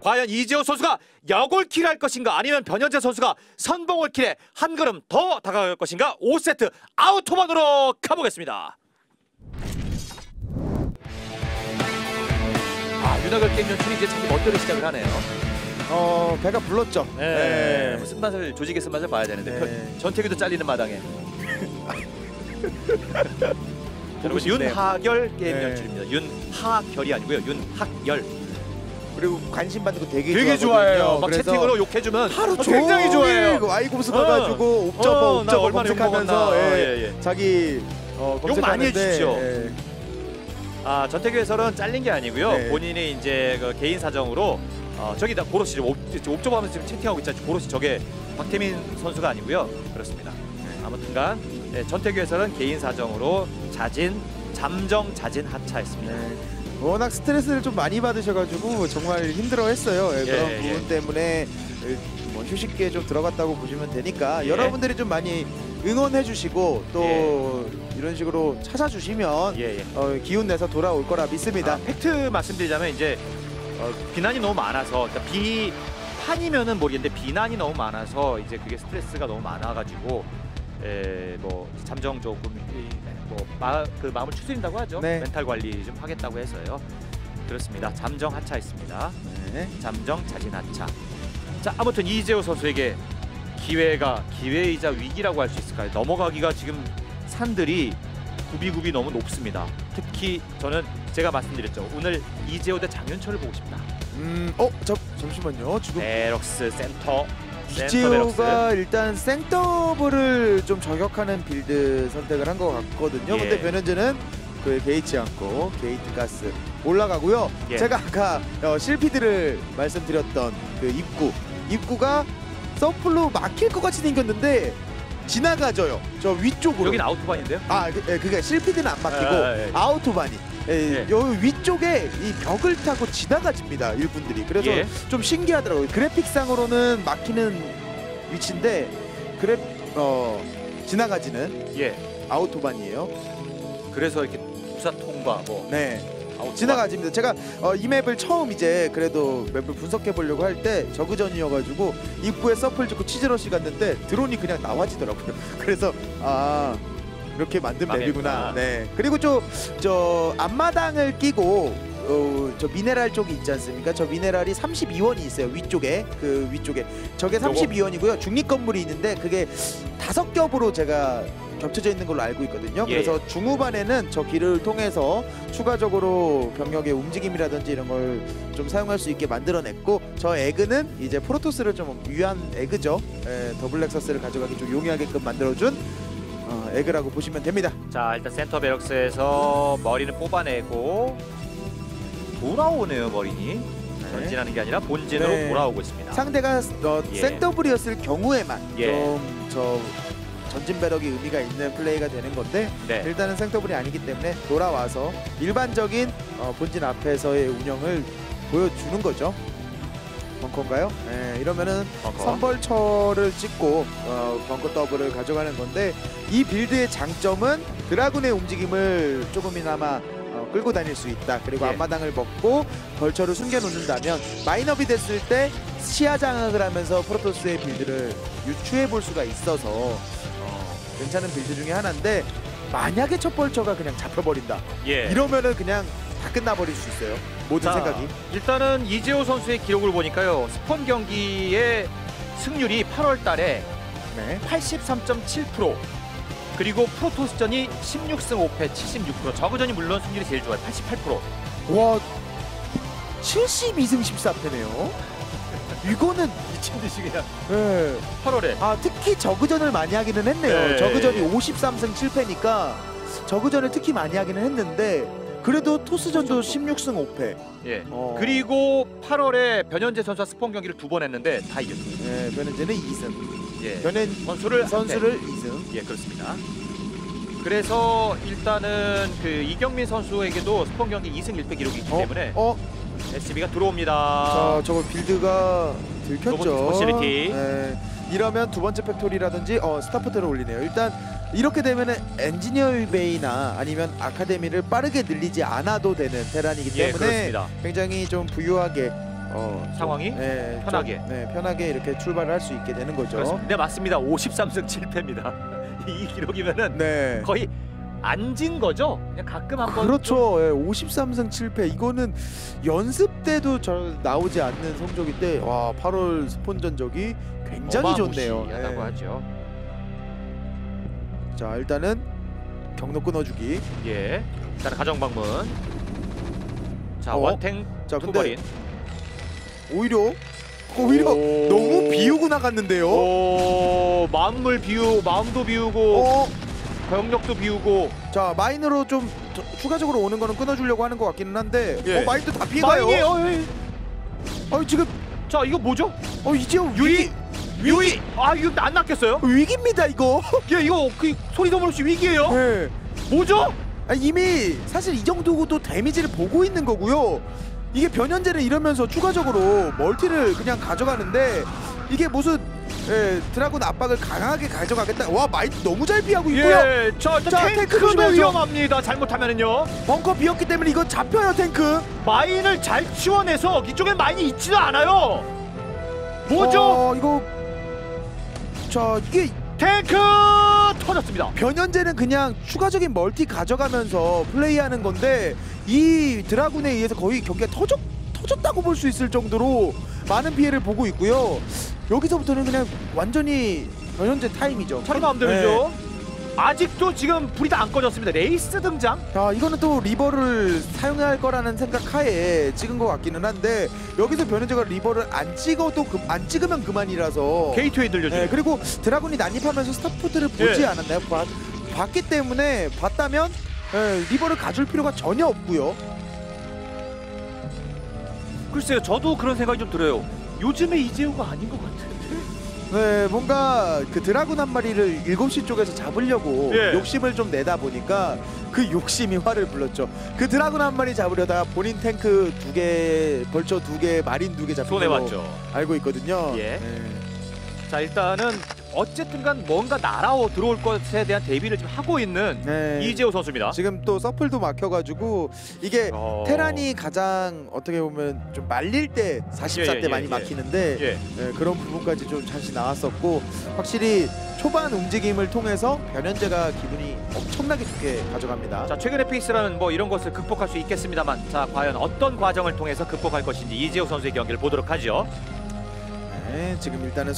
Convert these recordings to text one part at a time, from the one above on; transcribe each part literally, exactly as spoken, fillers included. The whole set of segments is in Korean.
과연 이재호 선수가 역올킬 할 것인가 아니면 변현재 선수가 선봉올킬에 한 걸음 더 다가갈 것인가. 오 세트 아우토반으로 가보겠습니다. 아, 윤곽을 게임 연출이 이제 자기 멋대로 시작을 하네요. 어, 배가 불렀죠. 네. 네. 무슨 맛을 조직의 쓴맛을 봐야 되는데 네. 전태규도 잘리는 마당에. 여러분 싶네요. 윤하결 게임 네. 연출입니다. 윤하결이 아니고요. 윤학열. 그리고 관심 받는 거 되게, 되게 좋아하거든요. 좋아해요. 막 그래서 채팅으로 욕해주면 하루 어, 종일 굉장히 좋아해요. 와이곰스 어. 가가지고 옵저버 어, 나 옵저버 얼마나 검색하면서 욕먹었나. 예, 예, 예. 자기 어, 욕 많이 검색하는데, 해주십시오. 예. 아, 전태규 해설은 잘린 게 아니고요. 네. 본인이 이제 그 개인 사정으로 어, 저기다 고로시 지금 옵, 옵저버 하면서 지금 채팅하고 있잖아요. 고로시 저게 박태민 선수가 아니고요. 그렇습니다. 아무튼간 네, 전태규 해설은 개인 사정으로 자진 잠정 자진 하차했습니다. 네. 워낙 스트레스를 좀 많이 받으셔가지고 정말 힘들어했어요. 예, 예, 그런 예. 부분 때문에 뭐 휴식기에 좀 들어갔다고 보시면 되니까 예. 여러분들이 좀 많이 응원해주시고 또 예. 이런 식으로 찾아주시면 예, 예. 어, 기운 내서 돌아올 거라 믿습니다. 아, 팩트 말씀드리자면 이제 어, 비난이 너무 많아서 그러니까 비판이면은 모르겠는데 비난이 너무 많아서 이제 그게 스트레스가 너무 많아가지고 에, 뭐 잠정 조금 뭐그 마음을 추스린다고 하죠. 네. 멘탈 관리 좀 하겠다고 해서요. 그렇습니다. 잠정 하차했습니다. 네. 잠정 자진 하차. 자, 아무튼 이재호 선수에게 기회가 기회이자 위기라고 할 수 있을까요? 넘어가기가 지금 산들이 굽이굽이 너무 높습니다. 특히 저는 제가 말씀드렸죠. 오늘 이재호 대 장윤철을 보고 싶다. 음, 어, 저, 잠시만요. 지금 베럭스 센터. 이재호가 일단 생더블을 좀 저격하는 빌드 선택을 한 것 같거든요. 예. 근데 변현재는 그 개의치 않고 게이트 가스 올라가고요. 예. 제가 아까 어, 실피드를 말씀드렸던 그 입구 입구가 서플로 막힐 것 같이 생겼는데 지나가져요. 저 위쪽으로. 여긴 아우토반인데요? 아, 그, 예, 그게 실피드는 안 막히고 아, 예. 아우토반이 예, 예. 여기 위쪽에 이 벽을 타고 지나가집니다. 일꾼들이. 그래서 예. 좀 신기하더라고요. 그래픽상으로는 막히는 위치인데 그래 어 지나가지는 예. 아우토반이에요. 그래서 이렇게 부사 통과 뭐 네. 아우토반. 지나가집니다. 제가 어, 이 맵을 처음 이제 그래도 맵을 분석해 보려고 할 때 저그전이어가지고 입구에 서플 짓고 치즈러시 갔는데 드론이 그냥 나와지더라고요. 그래서 아 이렇게 만든 망했구나. 맵이구나. 네. 그리고 저, 저 앞마당을 끼고 어, 저 미네랄 쪽이 있지 않습니까? 저 미네랄이 삼십이 원이 있어요. 위쪽에 그 위쪽에 저게 삼십이 원이고요. 중립 건물이 있는데 그게 다섯 겹으로 제가 겹쳐져 있는 걸로 알고 있거든요. 예. 그래서 중후반에는 저 길을 통해서 추가적으로 병력의 움직임이라든지 이런 걸 좀 사용할 수 있게 만들어냈고 저 에그는 이제 프로토스를 좀 위한 에그죠. 에, 더블 렉서스를 가져가기 좀 용이하게끔 만들어준 어, 에그라고 보시면 됩니다. 자, 일단 센터 베럭스에서 머리는 뽑아내고 돌아오네요. 머리니 전진하는 게 아니라 본진으로 네. 돌아오고 있습니다. 상대가 어, 예. 생더블이었을 경우에만 예. 좀 저 전진 배럭이 의미가 있는 플레이가 되는 건데 네. 일단은 생더블이 아니기 때문에 돌아와서 일반적인 어, 본진 앞에서의 운영을 보여주는 거죠. 벙커인가요? 네, 이러면은 벙커. 선벌처를 찍고 어, 벙커 더블을 가져가는 건데 이 빌드의 장점은 드라군의 움직임을 조금이나마 어, 끌고 다닐 수 있다. 그리고 예. 앞마당을 먹고 벌처를 숨겨놓는다면 마인업이 됐을 때 시야 장악을 하면서 프로토스의 빌드를 유추해 볼 수가 있어서 어, 괜찮은 빌드 중에 하나인데 만약에 첫 벌처가 그냥 잡혀버린다. 예. 이러면은 그냥 다 끝나버릴 수 있어요. 모든 자, 생각이. 일단은 이재호 선수의 기록을 보니까요. 스폰 경기의 승률이 팔월 달에 네. 팔십삼 점 칠 퍼센트 그리고 프로토스전이 십육 승 오 패 칠십육 퍼센트 저그전이 물론 승률이 제일 좋아요. 팔십팔 퍼센트 와 칠십이 승 십사 패네요. 이거는 미친 듯이 그냥 네. 팔월에 아 특히 저그전을 많이 하기는 했네요. 네. 저그전이 오십삼 승 칠 패니까 저그전을 특히 많이 하기는 했는데 그래도 토스전도 십육 승 오 패. 예. 어. 그리고 팔월에 변현재 선수와 스폰 경기를 두 번 했는데 다 이겼습니다. 네, 변현재는 이 승. 예. 변현 선수를 선수를 이 승. 예, 그렇습니다. 그래서 일단은 그 이경민 선수에게도 스폰 경기 이 승 일 패 기록이 있기 어? 때문에 어? 에스비가 들어옵니다. 자, 저거 빌드가 들켰죠. 스포시리티. 네. 이러면 두 번째 팩토리라든지 어, 스타포트를 올리네요. 일단 이렇게 되면 엔지니어 베이나 아니면 아카데미를 빠르게 늘리지 않아도 되는 테란이기 예, 때문에 그렇습니다. 굉장히 좀 부유하게 어, 상황이 네, 편하게. 좀, 네, 편하게 이렇게 출발을 할 수 있게 되는 거죠. 그렇습니다. 네, 맞습니다. 오십삼 승 칠 패입니다. 이 기록이면은 네. 거의 안 진 거죠? 그냥 가끔 한번 그렇죠. 예, 오십삼 승 칠 패. 이거는 연습 때도 잘 나오지 않는 성적인데 와, 팔월 스폰 전적이 굉장히 좋네요. 어마무시하다고 예. 하죠. 자, 일단은 경로 끊어주기. 예. 일단 가정 방문. 자, 어? 원탱 자, 근데 투버린. 오히려 오히려 오. 너무 비우고 나갔는데요. 오, 마음을 비우, 마음도 비우고 어? 병력도 비우고. 자, 마인으로 좀 더- 추가적으로 오는 거는 끊어주려고 하는 것 같기는 한데 예. 어, 마인도 다 피해가요. 마인이에요. 예. 어, 지금 자, 이거 뭐죠? 어, 이제요 유이. 위기 유이. 아, 이거 안 낚였어요? 위기입니다 이거. 예, 이거 그 소리도 모르시 위기예요. 네. 뭐죠? 아, 이미 사실 이 정도도 데미지를 보고 있는 거고요. 이게 변현재는 이러면서 추가적으로 멀티를 그냥 가져가는데 이게 무슨 예, 드라군 압박을 강하게 가져가겠다. 와, 마이트 너무 잘 피하고 있고요. 예, 저, 저 자, 탱크 탱크도 조심해야죠. 위험합니다. 잘못하면은요. 벙커 비었기 때문에 이거 잡혀요 탱크. 마인을 잘 치워내서 이쪽에 마인이 있지도 않아요. 뭐죠? 어, 이거 자, 이게 탱크 터졌습니다. 변현재는 그냥 추가적인 멀티 가져가면서 플레이하는 건데 이 드라군에 의해서 거의 경기가 터졌, 터졌다고 볼 수 있을 정도로 많은 피해를 보고 있고요. 여기서부터는 그냥 완전히 변현재 타임이죠. 자기 마음대로죠. 아직도 지금 불이 다 안 꺼졌습니다. 레이스 등장. 자, 이거는 또 리버를 사용해야 할 거라는 생각 하에 찍은 것 같기는 한데 여기서 변현재가 리버를 안 찍어도 그, 안 찍으면 그만이라서 게이트웨이 들려주고. 네, 그리고 드라군이 난입하면서 스타포트를 보지 예. 않았나요? 봐, 봤기 때문에 봤다면 예, 리버를 가줄 필요가 전혀 없고요. 글쎄요, 저도 그런 생각이 좀 들어요. 요즘에 이재호가 아닌 것 같은데. 네, 뭔가 그 드라군 한 마리를 일곱 시 쪽에서 잡으려고 예. 욕심을 좀 내다 보니까 그 욕심이 화를 불렀죠. 그 드라군 한 마리 잡으려다 본인 탱크 두 개, 벌처 두 개, 마린 두 개 잡힌 손해 걸로 봤죠. 알고 있거든요. 예. 네. 자, 일단은 어쨌든간 뭔가 날아오 들어올 것에 대한 대비를 지금 하고 있는 네. 이재호 선수입니다. 지금 또 서플도 막혀가지고 이게 어... 테란이 가장 어떻게 보면 좀 말릴 때 사십사 대 예, 예, 많이 예. 막히는데 예. 네, 그런 부분까지 좀 잠시 나왔었고 확실히 초반 움직임을 통해서 변현재가 기분이 엄청나게 좋게 가져갑니다. 자, 최근의 페이스라는 뭐 이런 것을 극복할 수 있겠습니다만, 자, 과연 어떤 과정을 통해서 극복할 것인지 이재호 선수의 경기를 보도록 하죠. 네, 지금 일단은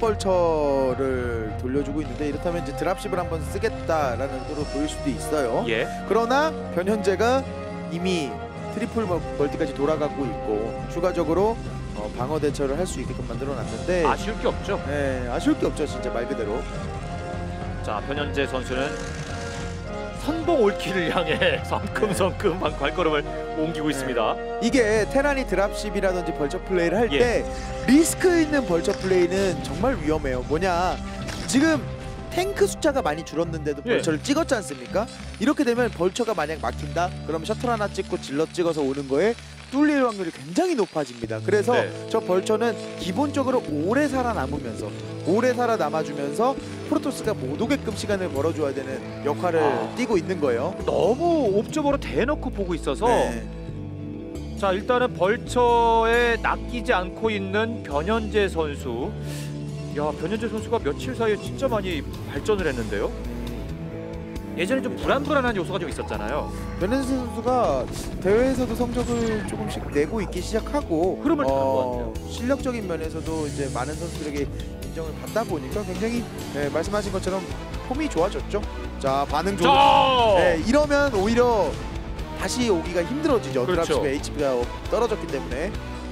속옷벌처를 돌려주고 있는데 이렇다면 이제 드랍십을 한번 쓰겠다라는 의도로 보일 수도 있어요. 예. 그러나 변현재가 이미 트리플 멀- 멀티까지 돌아가고 있고 추가적으로 어, 방어 대처를 할 수 있게끔 만들어놨는데 아쉬울 게 없죠. 네, 아쉬울 게 없죠 진짜 말 그대로. 자, 변현재 선수는 선봉 올킬을 향해 성큼성큼 한 발걸음을 옮기고 있습니다. 이게 테란이 드랍십이라든지 벌처 플레이를 할 예. 때 리스크 있는 벌처 플레이는 정말 위험해요. 뭐냐, 지금 탱크 숫자가 많이 줄었는데도 예. 벌처를 찍었지 않습니까? 이렇게 되면 벌처가 만약 막힌다? 그럼 셔틀 하나 찍고 질럿 찍어서 오는 거에 뚫릴 확률이 굉장히 높아집니다. 그래서 네. 저 벌처는 기본적으로 오래 살아남으면서 오래 살아남아주면서 프로토스가 못 오게끔 시간을 벌어줘야 되는 역할을 아. 띄고 있는 거예요. 너무 옵저버로 대놓고 보고 있어서 네. 자, 일단은 벌처에 낚이지 않고 있는 변현재 선수. 야, 변현재 선수가 며칠 사이에 진짜 많이 발전을 했는데요. 예전에 좀 불안불안한 요소가 좀 있었잖아요. 변현재 선수가 대회에서도 성적을 조금씩 내고 있기 시작하고 흐름을 타는 것 같아요. 실력적인 면에서도 이제 많은 선수들에게 인정을 받다 보니까 굉장히 네, 말씀하신 것처럼 폼이 좋아졌죠. 자, 반응 좋은. 자, 네, 이러면 오히려 다시 오기가 힘들어지죠. 그렇죠. 드랍십의 에이치피가 떨어졌기 때문에.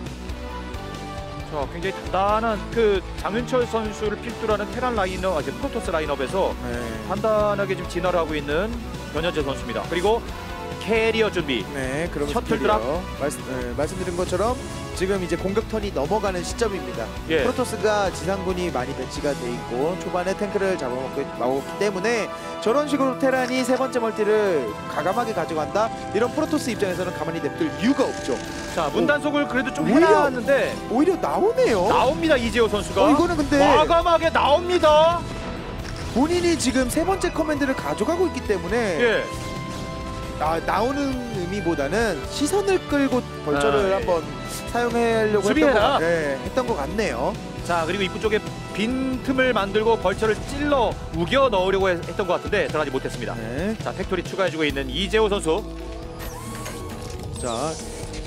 자, 굉장히 단단한 그 장윤철 선수를 필두로 하는 테란 라인업, 아직 프로토스 라인업에서 네. 단단하게 지금 진화를 하고 있는 변현재 선수입니다. 그리고 캐리어 준비. 네, 그럼 셔틀 드랍. 말씀, 네, 말씀드린 것처럼 지금 이제 공격 턴이 넘어가는 시점입니다. 예. 프로토스가 지상군이 많이 배치가 돼 있고 초반에 탱크를 잡아먹기 먹었기 때문에 저런 식으로 테란이 세 번째 멀티를 가감하게 가져간다? 이런 프로토스 입장에서는 가만히 냅둘 이유가 없죠. 자, 문단속을 그래도 좀 오히려- 해놨는데 오히려 나오네요. 나옵니다, 이재호 선수가. 어, 이거는 근데 과감하게 나옵니다. 본인이 지금 세 번째 커맨드를 가져가고 있기 때문에 예. 아, 나오는 의미보다는 시선을 끌고 벌처를 아, 예. 한번 사용하려고 했던 수비해라. 것, 네, 했던 것 같네요. 자, 그리고 입구 쪽에 빈 틈을 만들고 벌처를 찔러 우겨 넣으려고 했- 했던 것 같은데 들어가지 못했습니다. 네. 자, 팩토리 추가해주고 있는 이재호 선수. 자,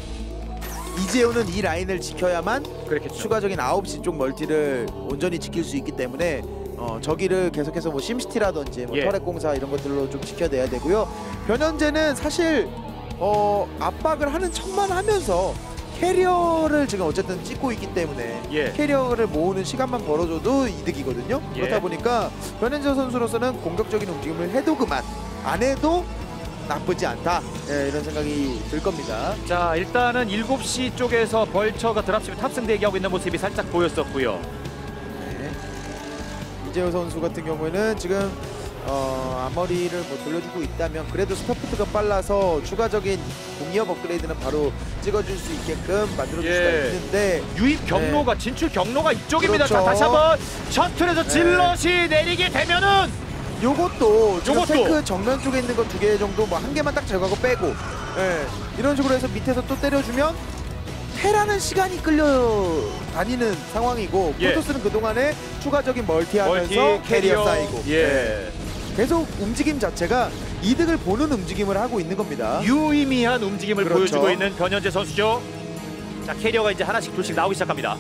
이재호는 이 라인을 지켜야만 그렇겠죠. 추가적인 아홉 시 쪽 멀티를 온전히 지킬 수 있기 때문에 어, 저기를 계속해서 뭐 심시티라든지 뭐 예. 터렛 공사 이런 것들로 좀 지켜내야 되고요. 변현재는 사실 어, 압박을 하는 척만 하면서 캐리어를 지금 어쨌든 찍고 있기 때문에 예. 캐리어를 모으는 시간만 벌어줘도 이득이거든요. 예. 그렇다 보니까 변현재 선수로서는 공격적인 움직임을 해도 그만, 안 해도 나쁘지 않다. 예, 이런 생각이 들 겁니다. 자, 일단은 일곱 시 쪽에서 벌처가 드랍십을 탑승 대기하고 있는 모습이 살짝 보였었고요. 네. 이재호 선수 같은 경우에는 지금 어, 앞머리를 뭐 돌려주고 있다면 그래도 스타포트가 빨라서 추가적인 공이업 업그레이드는 바로 찍어줄 수 있게끔 만들어줄 예. 수가 있는데 유입 경로가 진출 경로가 이쪽입니다. 자, 그렇죠. 다시 한번 셔틀에서 네. 질럿이 내리게 되면은 요것도 지금 요것도. 탱크 정면 쪽에 있는 거 두 개 정도 뭐 한 개만 딱 제거하고 빼고 예, 이런 식으로 해서 밑에서 또 때려주면 테라는 시간이 끌려 다니는 상황이고 예. 프로토스는 그동안에 추가적인 멀티하면서 멀티 캐리어 쌓이고 예. 계속 움직임 자체가 이득을 보는 움직임을 하고 있는 겁니다. 유의미한 움직임을 그렇죠. 보여주고 있는 변현재 선수죠. 자, 캐리어가 이제 하나씩 둘씩 나오기 시작합니다.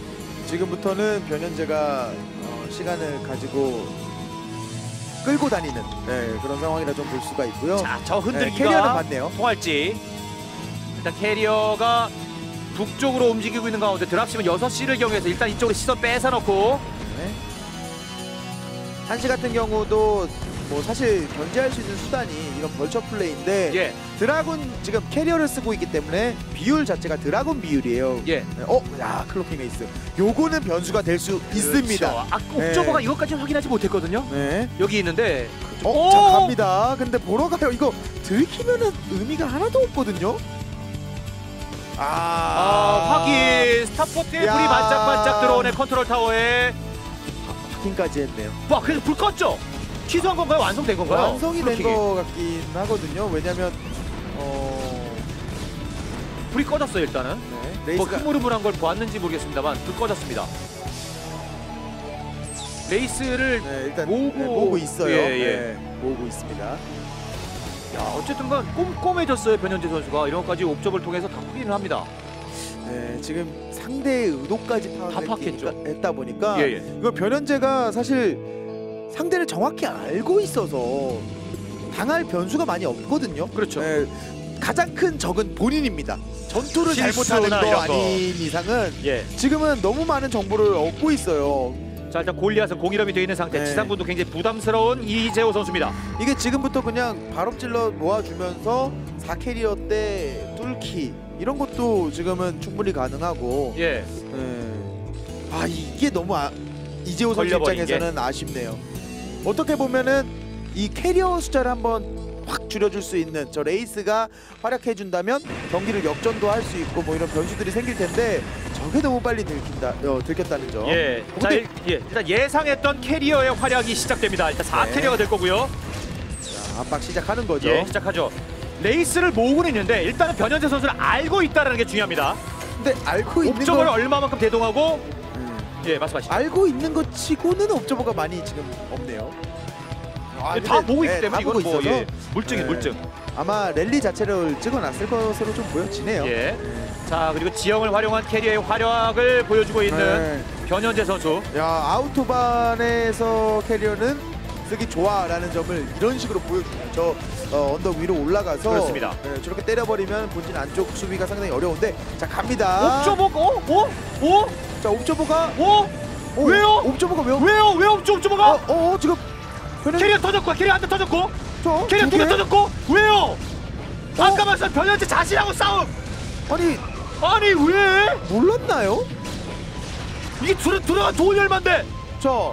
지금부터는 변현재가 어, 시간을 가지고 끌고 다니는 네, 그런 상황이라 좀 볼 수가 있고요. 자, 저 네, 흔들기가 캐리어는 맞네요. 통할지. 일단 캐리어가 북쪽으로 움직이고 있는 가운데 드랍십은 여섯 시를 경유해서 일단 이쪽으로 시선 뺏어놓고 네. 한시 같은 경우도 뭐 사실 견제할 수 있는 수단이 이런 벌처 플레이인데 예, 드라군 지금 캐리어를 쓰고 있기 때문에 비율 자체가 드라군 비율이에요. 예. 네, 어, 야 클로킹 에이스. 요거는 변수가 될 수 있습니다. 그렇죠. 아, 옥저버가 네. 이것까지 확인하지 못했거든요. 네. 여기 있는데 어, 오! 자 갑니다. 근데 보러 가요. 이거 들키면은 의미가 하나도 없거든요. 아, 아, 확인. 스타포트에 야. 불이 반짝반짝 들어오네. 컨트롤 타워에. 확인까지 했네요. 와, 그래서 불 껐죠? 취소한 건가요? 완성된 건가요? 완성이 된 블로킹이. 거 같긴 하거든요. 왜냐면 어, 불이 꺼졌어요, 일단은. 네, 뭐 레이스가 흐물흐물한 걸 보았는지 모르겠습니다만 불 꺼졌습니다. 레이스를 네, 일단 모으고- 네, 모으고 있어요. 예, 예. 네, 모으고 있습니다. 야, 어쨌든간 꼼꼼해졌어요, 변현재 선수가. 이런 것까지 옵저버를 통해서 다 확인을 합니다. 네, 지금 상대의 의도까지 다 파악을 파악했죠. 했- 했다 보니까 예, 예. 이거 변현재가 사실 상대를 정확히 알고 있어서 당할 변수가 많이 없거든요. 그렇죠. 네, 가장 큰 적은 본인입니다. 전투를 실수나 잘못하는 거 이런 거. 아닌 이상은 예. 지금은 너무 많은 정보를 얻고 있어요. 자, 일단 골리앗은 공일업이 되어 있는 상태. 네. 지상군도 굉장히 부담스러운 이재호 선수입니다. 이게 지금부터 그냥 발업질러 모아주면서 사 캐리어 때 뚫기 이런 것도 지금은 충분히 가능하고 예. 예. 아 이게 너무 아, 이재호 선수 걸려버린 입장에서는 아쉽네요. 어떻게 보면은 이 캐리어 숫자를 한번 확 줄여줄 수 있는 저 레이스가 활약해준다면 경기를 역전도 할 수 있고 뭐 이런 변수들이 생길 텐데 저게 너무 빨리 들킨다, 어, 들켰다는 점. 예. 자, 근데 일, 예. 일단 예상했던 캐리어의 활약이 시작됩니다. 일단 사 네. 캐리어가 될 거고요. 자, 압박 시작하는 거죠. 예, 시작하죠. 레이스를 모으고는 있는데 일단은 변현재 선수를 알고 있다는 게 중요합니다. 근데 알고 있는 옵저버를 거 얼마만큼 대동하고 음. 예, 말씀하시죠. 알고 있는 것 치고는 옵저버가 많이 지금 없네요. 아, 다 근데, 보고 있기 네, 때문에 다 보고 이건 뭐 있어서 예, 물증이 네. 물증. 아마 랠리 자체를 찍어놨을 것으로 좀 보여지네요. 예. 자, 그리고 지형을 활용한 캐리어의 활약을 보여주고 있는 네. 변현재 선수. 야 아우토반에서 캐리어는 쓰기 좋아라는 점을 이런 식으로 보여주네요. 저 어, 언덕 위로 올라가서 그렇습니다. 네, 저렇게 때려버리면 본진 안쪽 수비가 상당히 어려운데 자 갑니다. 옵저버가 어? 어? 어? 자 옵저버가 어? 오, 왜요? 옵저버가 왜요? 왜요? 왜 옵저 옵저버가? 어, 어, 어 지금 변현 캐리어 터졌고 캐리어 한 대 터졌고 저 캐리어 두 두 대 개? 터졌고 왜요? 아까 말씀 변현재 자신하고 싸움. 아니 아니 왜? 몰랐나요? 이게 들어 들어가 좋은 열만데 저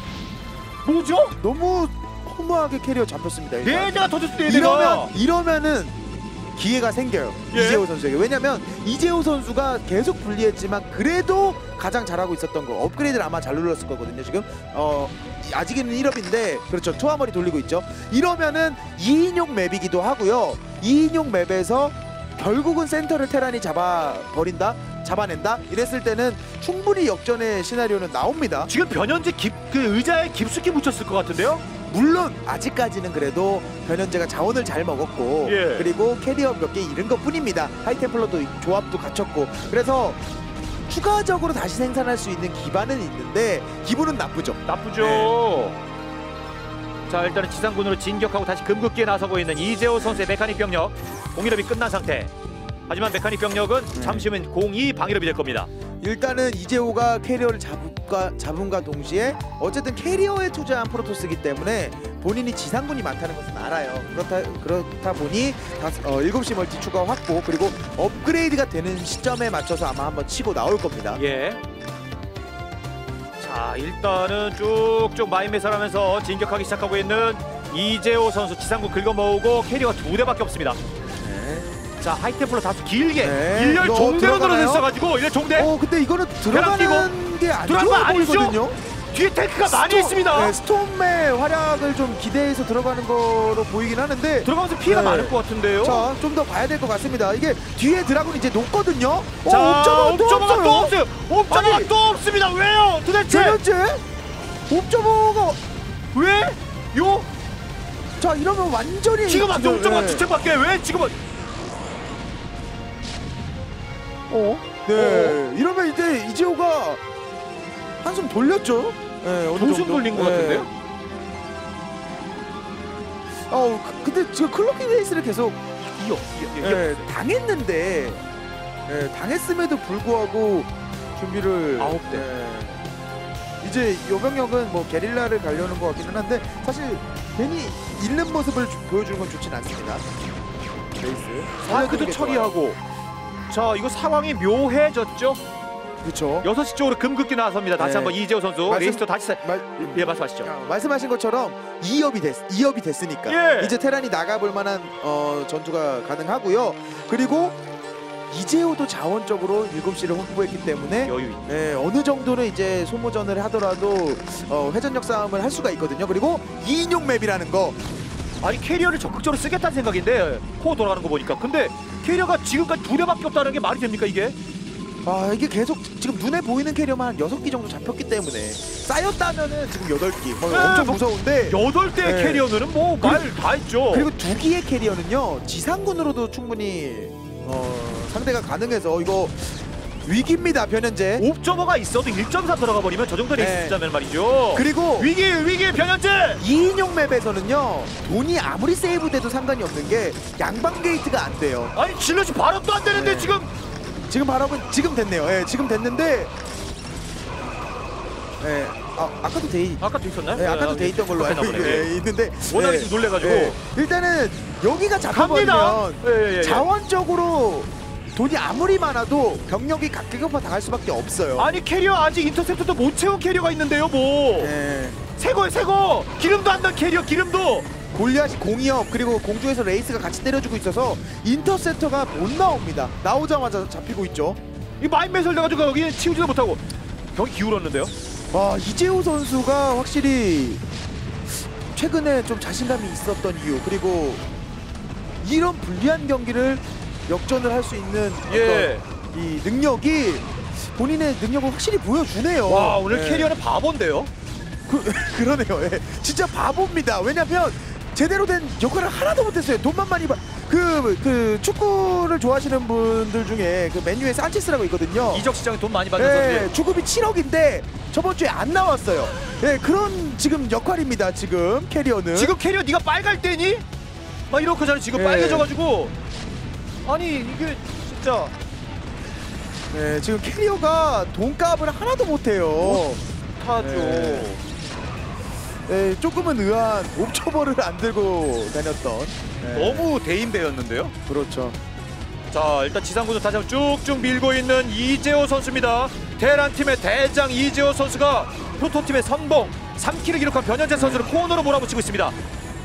뭐죠? 너무 허무하게 캐리어 잡혔습니다. 일단. 네 대가 터졌을 때 이러면 얘네가 이러면은 기회가 생겨요. 예. 이재호 선수에게. 왜냐면 이재호 선수가 계속 불리했지만 그래도 가장 잘하고 있었던 거 업그레이드를 아마 잘 눌렀을 거거든요. 지금 어 아직은 일 업인데 그렇죠. 투하머리 돌리고 있죠. 이러면은 이인용 맵이기도 하고요. 이인용 맵에서 결국은 센터를 테란이 잡아버린다? 잡아낸다? 이랬을 때는 충분히 역전의 시나리오는 나옵니다. 지금 변현재 깊, 그 의자에 깊숙이 묻혔을 것 같은데요? 물론 아직까지는 그래도 변현재가 자원을 잘 먹었고 예. 그리고 캐리어 몇 개 잃은 것 뿐입니다. 하이템플러도 조합도 갖췄고 그래서 추가적으로 다시 생산할 수 있는 기반은 있는데 기분은 나쁘죠. 나쁘죠. 네. 자, 일단은 지상군으로 진격하고 다시 금극기에 나서고 있는 이재호 선수의 메카닉 병력. 공일업이 끝난 상태. 하지만 메카닉 병력은 네. 잠시 후면 공이 방일업이 될 겁니다. 일단은 이재호가 캐리어를 잡음과, 잡음과 동시에 어쨌든 캐리어에 투자한 프로토스이기 때문에 본인이 지상군이 많다는 것은 알아요. 그렇다, 그렇다 보니 다섯, 어, 일곱 시 멀티 추가 확보 그리고 업그레이드가 되는 시점에 맞춰서 아마 한번 치고 나올 겁니다. 예. 자, 일단은 쭉쭉 마인매설하면서 진격하기 시작하고 있는 이재호 선수. 지상군 긁어모으고 캐리어가 두 대밖에 없습니다. 네. 자, 하이템플러 다수 길게 네, 일렬 이거 종대로 들어가나요? 늘어졌어가지고 일렬 종대. 어 근데 이거는 들어가는 게 안 들어간 좋아 거 아니죠? 보이거든요. 뒤에 탱크가 많이 스톰, 있습니다. 네, 스톰의 활약을 좀 기대해서 들어가는 거로 보이긴 하는데 들어가면서 피해가 네. 많을 것 같은데요. 자, 좀 더 봐야 될 것 같습니다. 이게 뒤에 드라군이 이제 녹거든요. 자, 어, 옵저버가 또 옵저버가 없어요. 또 없어요. 옵저버가 아니. 또 없습니다. 왜요? 도대체 변현재? 옵저버가 왜? 요? 자 이러면 완전히 지금 안 지금, 옵저버가 네. 주책밖에 왜 지금은? 어? 네. 이러면 이제 이재호가 한숨 돌렸죠. 네, 어느 두숨 정도. 돌린 것 네. 같은데요? 어, 그- 근데 지금 클로킹 레이스를 계속 이어, 이어, 이어. 예, 당했는데 예, 당했음에도 불구하고 준비를 아홉 대. 예, 이제 요병력은 뭐 게릴라를 가려는 것 같기는 한데 사실 괜히 잃는 모습을 주- 보여주는 건 좋진 않습니다. 레이스 사크도 처리하고. 자, 이거 상황이 묘해졌죠? 그렇죠. 여섯 시 쪽으로 금극기 나섭니다. 다시 네. 한번 이재호 선수. 말씀- 레이스도 다시 사... 말, 예, 말씀하시죠. 아, 말씀하신 것처럼 이 업이 됐, 이 업이 됐으니까 예. 이제 테란이 나가볼 만한 어, 전투가 가능하고요. 그리고 이재호도 자원적으로 일곱 시를 확보했기 때문에 여유 있 예, 어느 정도는 이제 소모전을 하더라도 어, 회전력 싸움을 할 수가 있거든요. 그리고 이인용 맵이라는 거 아니, 캐리어를 적극적으로 쓰겠다는 생각인데 코어 돌아가는 거 보니까. 근데 캐리어가 지금까지 두 대밖에 없다는 게 말이 됩니까, 이게? 아, 이게 계속 지금 눈에 보이는 캐리어만 한 여섯 기 정도 잡혔기 때문에 쌓였다면은 지금 여덟 기 어, 네, 엄청 뭐- 무서운데 여덟 대의 네. 캐리어는 뭐 말 다 했죠. 그리고 두 기의 캐리어는요 지상군으로도 충분히 어, 상대가 가능해서 이거 위기입니다. 변현재. 옵저버가 있어도 일 점 삼 들어가 버리면 저 정도 레이스 네. 쓰자면 말이죠. 그리고 위기 위기 변현재. 이인용 맵에서는요 돈이 아무리 세이브돼도 상관이 없는 게 양방 게이트가 안 돼요. 아니, 질럿이 발업도 안 되는데 네. 지금. 지금 발업은 지금 됐네요. 예, 지금 됐는데 예, 아, 아까도 돼 아까도 있었나요? 예, 아까도 아, 돼 있던 걸로 알고 그렇나 보네. 예, 있는데 워낙에 예, 지금 놀래가지고. 예, 일단은 여기가 갑니다. 잡혀버리면 예, 예, 예. 자원적으로 돈이 아무리 많아도 병력이 각격파 당할 수밖에 없어요. 아니, 캐리어 아직 인터셉터도 못 채운 캐리어가 있는데요, 뭐. 예, 새거에 새거. 기름도 안 난 캐리어, 기름도. 골리앗이 공이업 그리고 공중에서 레이스가 같이 때려주고 있어서 인터셉터가 못 나옵니다. 나오자마자 잡히고 있죠. 이 마인 매설 돼가지고 여기 치우지도 못하고 경기 기울었는데요. 와, 이재호 선수가 확실히 최근에 좀 자신감이 있었던 이유 그리고 이런 불리한 경기를 역전을 할 수 있는 예. 어떤 이 능력이 본인의 능력을 확실히 보여주네요. 와, 오늘 예. 캐리어는 바본데요. 그, 그러네요. 예. 진짜 바보입니다. 왜냐면 제대로 된 역할을 하나도 못했어요. 돈만 많이 바... 그, 그 축구를 좋아하시는 분들 중에 그 맨유의 산체스라고 있거든요. 이적 시장에 돈 많이 받는 네, 선수. 주급이 칠억인데 저번 주에 안 나왔어요. 네, 그런 지금 역할입니다. 지금 캐리어는. 지금 캐리어 네가 빨갈 때니? 막 이렇게 잖아 지금 네. 빨개져가지고. 아니, 이게 진짜. 네, 지금 캐리어가 돈값을 하나도 못해요. 타죠. 네. 네, 조금은 의아한 옵저버를 안 들고 다녔던. 네. 너무 대인배였는데요. 그렇죠. 자, 일단 지상군을 다시 한번 쭉쭉 밀고 있는 이재호 선수입니다. 테란 팀의 대장 이재호 선수가 프로토팀의 선봉 삼 킬을 기록한 변현재 선수를 코너로 몰아붙이고 있습니다.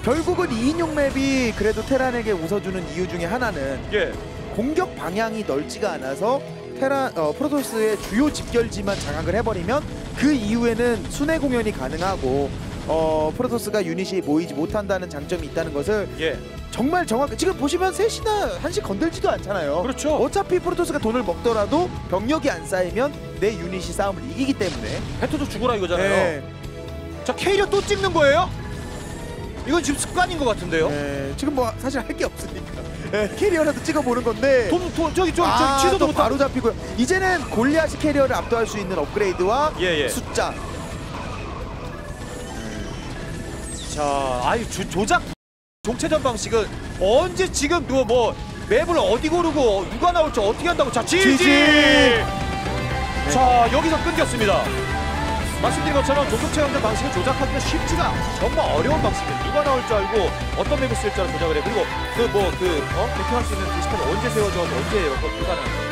결국은 이인용 맵이 그래도 테란에게 웃어주는 이유 중에 하나는 예. 공격 방향이 넓지가 않아서 테라 어, 프로토스의 주요 집결지만 장악을 해버리면 그 이후에는 순회 공연이 가능하고 어, 프로토스가 유닛이 모이지 못한다는 장점이 있다는 것을 예. 정말 정확히 지금 보시면 셋이나 한씩 건들지도 않잖아요. 그렇죠. 어차피 프로토스가 돈을 먹더라도 병력이 안 쌓이면 내 유닛이 싸움을 이기기 때문에 배터도 죽어라 이거잖아요. 네. 자 캐리어 또 찍는 거예요? 이건 지금 습관인 것 같은데요. 네, 지금 뭐 사실 할 게 없으니까 네, 캐리어라도 찍어보는 건데 돈, 돈 저기 저, 아, 저 취소도 또 못 바로 잡히고요. 이제는 골리앗이 캐리어를 압도할 수 있는 업그레이드와 예, 예. 숫자. 자, 아유 주, 조작 종체전 방식은 언제 지금 뭐, 뭐 맵을 어디 고르고 누가 나올지 어떻게 한다고 자 지지. 지지! 자 여기서 끊겼습니다. 말씀드린 것처럼 조종체 형제 방식을 조작하기가 쉽지가 않아요. 정말 어려운 방식이에요. 누가 나올 줄 알고 어떤 맵을 쓸 줄 알고 조작을 해. 그리고 그 뭐 그 어? 대표할 수 있는 그 시스템을 언제 세워져 언제 이런 거 불가능합니다.